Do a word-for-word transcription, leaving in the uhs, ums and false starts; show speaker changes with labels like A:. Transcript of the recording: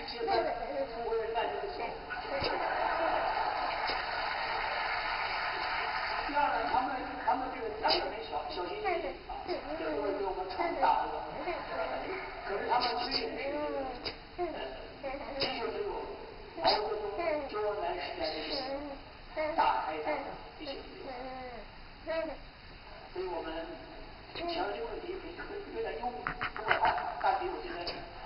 A: 其实中国人干这个错。第二呢，他们他们这个胆子很小，小心翼翼啊，也不会给我们闯大祸。可是他们推演是这个，呃，的确没有毛泽东、周恩来时代这种大开大合，的确没有。所以我们想这个问题有点有点幽默，不过还好，大体我觉得。